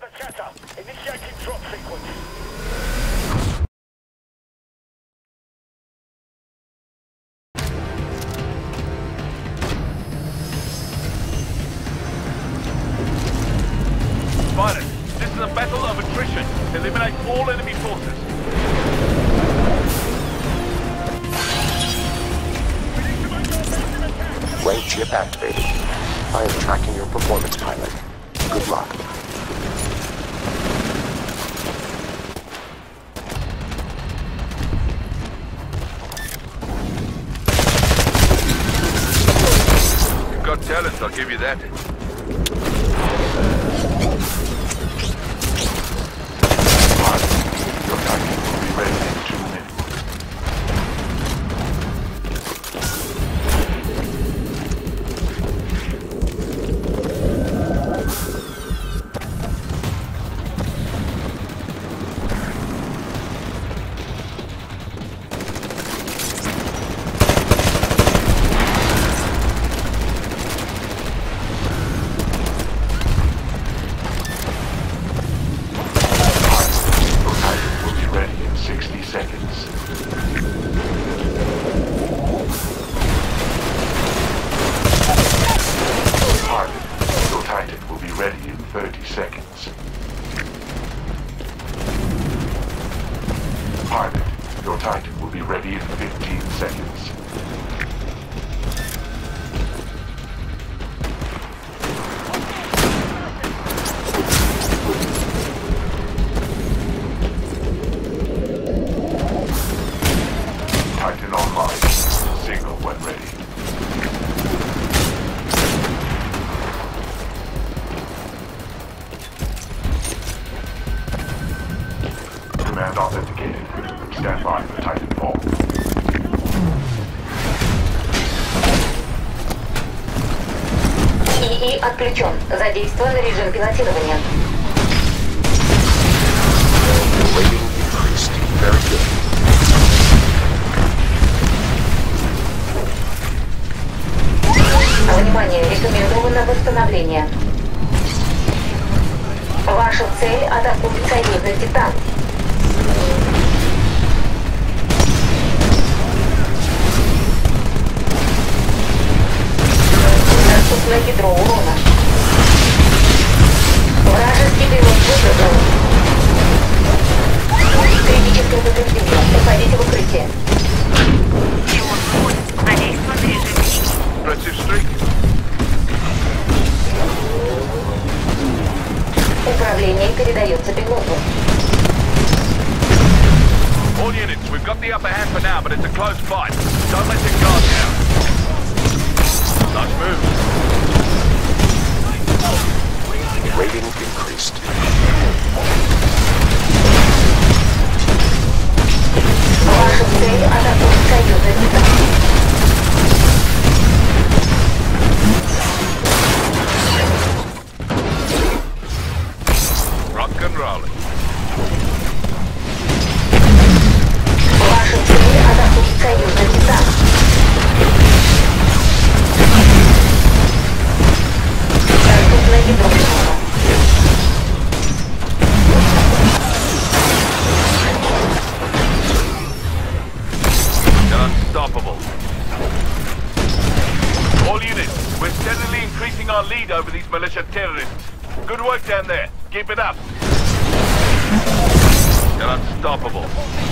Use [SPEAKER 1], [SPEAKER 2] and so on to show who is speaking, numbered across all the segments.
[SPEAKER 1] the chatter. Initiating drop sequence.
[SPEAKER 2] Pilot, this is a battle of attrition. Eliminate all enemy forces.
[SPEAKER 3] Range chip activated. I am tracking your performance, pilot. Good luck.
[SPEAKER 2] You've got talent, I'll give you that.
[SPEAKER 3] Your target will be ready in 2 minutes. Your Titan will be ready in 15 seconds. Titan online. Signal when ready. Command authenticated. Stand by for Titanfall.
[SPEAKER 4] ИИ отключен. Задействован режим пилотирования.
[SPEAKER 3] Rating increased. Very good.
[SPEAKER 4] Внимание, рекомендовано восстановление. Ваша цель — атакует союзный Титан. Доступно ядро урона. Вражеский пилот выпрыгнул. Критическое повреждение. Уходите в укрытие. Задействован режим. Управление передается пилоту.
[SPEAKER 2] All units, we've got the upper hand for now, but it's a close fight. Don't let your guard down. Nice move.
[SPEAKER 3] Rating increased.
[SPEAKER 4] Ваша цель — атакует союзный Титан.
[SPEAKER 2] Rock and roll.
[SPEAKER 4] Ваша цель — атакует союзный Титан. Доступно ядро урона.
[SPEAKER 2] They're unstoppable. All units, we're steadily increasing our lead over these militia terrorists. Good work down there. Keep it up. They're unstoppable.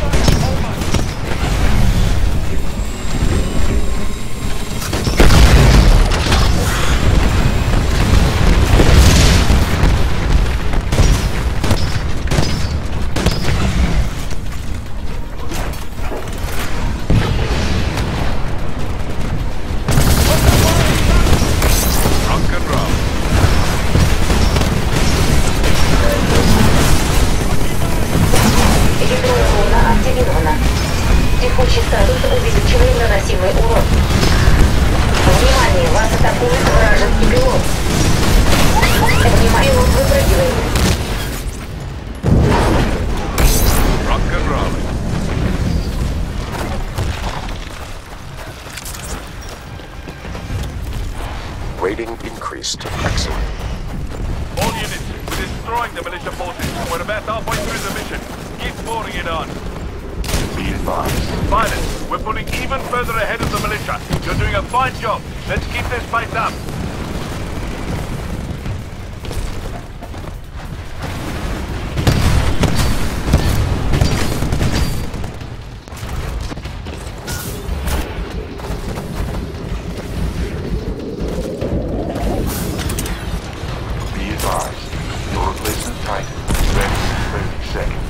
[SPEAKER 2] Rock and roll.
[SPEAKER 4] Ядро урона активировано. Текущий статус увеличивает наносимый урон. Внимание, вас атакует вражеский пилот. Внимание, пилот выпрыгивает.
[SPEAKER 2] Rock and roll.
[SPEAKER 3] Rating increased. Excellent.
[SPEAKER 2] All units, within destroying the militia forces. We're about halfway through the mission. Keep pouring it on.
[SPEAKER 3] Be advised.
[SPEAKER 2] Violet, we're pulling even further ahead of the militia. You're doing a fine job. Let's keep this pace up.
[SPEAKER 3] Be advised. Your replacement Titan is ready in 30 seconds.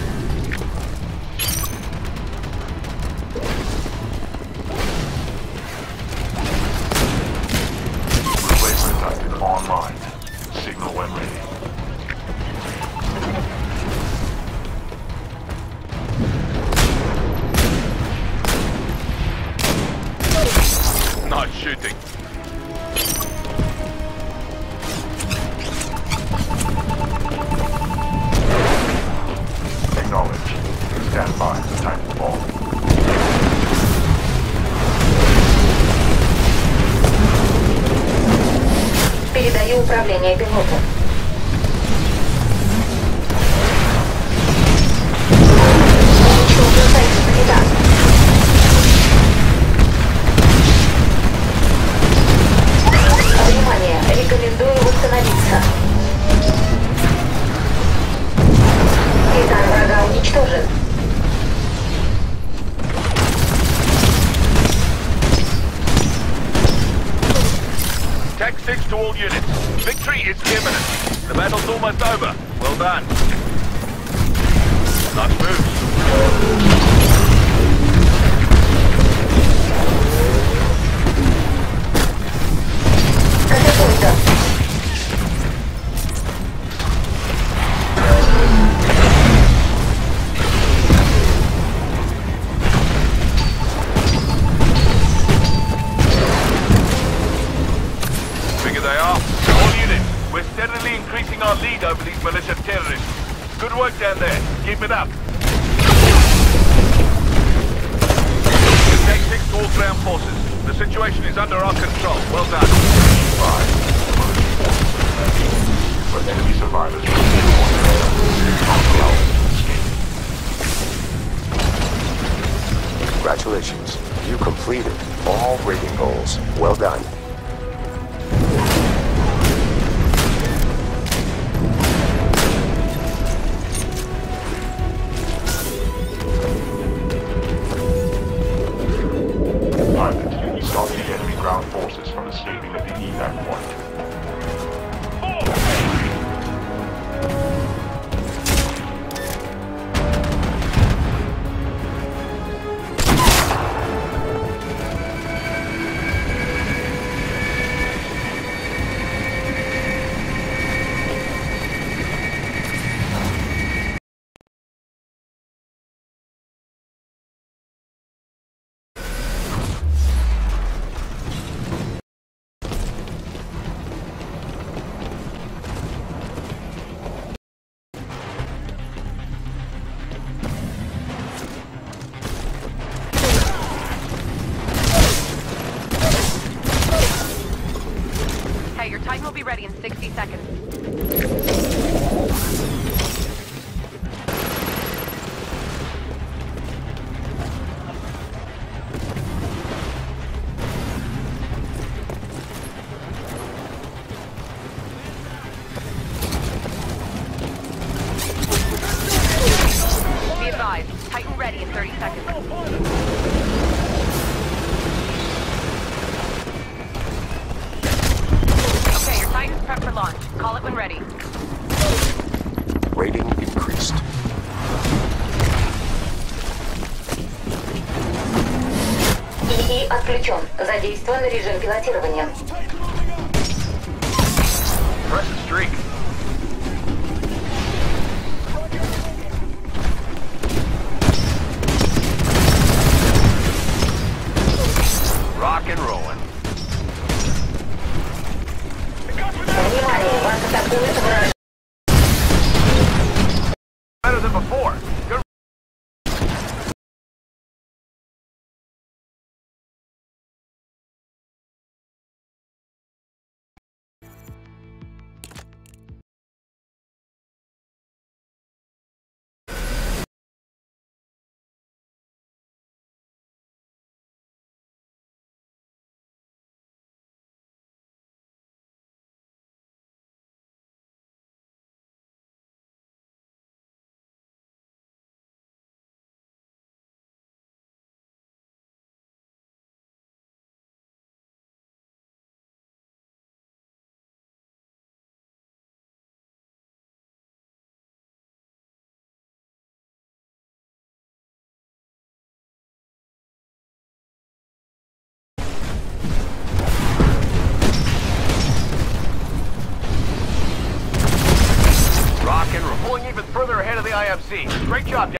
[SPEAKER 3] Replacement Titan online. Signal when ready.
[SPEAKER 2] Nice shooting.
[SPEAKER 3] Acknowledge. Stand by for Titanfall.
[SPEAKER 4] Передаю управление пилоту. Уничтожен Titan, капитан. Внимание, рекомендую восстановиться. Титан врага уничтожен.
[SPEAKER 2] Tech 6 to all units. Victory is imminent. The battle's almost over. Well done. Nice moves.
[SPEAKER 4] Катапульта.
[SPEAKER 2] Figure they are. All units, we're steadily increasing our lead over these militia terrorists. Good work down there. Keep it up. Tech 6 to all ground forces. The situation is under our control. Well done.
[SPEAKER 3] Five. But enemy survivors will not allow them to escape. Congratulations. You completed all rating goals. Well done. Pilot, stop the enemy ground forces from escaping at the evac point.
[SPEAKER 5] Hey, your Titan will be ready in 60 seconds. Be advised, Titan ready in 30 seconds. Okay, your Titan's prepped for launch. Call it when ready.
[SPEAKER 3] Rating increased.
[SPEAKER 4] ИИ отключен. Задействован режим пилотирования.
[SPEAKER 2] Press the streak. Rock and rolling.
[SPEAKER 4] Внимание, вас атакует враг.
[SPEAKER 2] Better than before. Good see. Great job.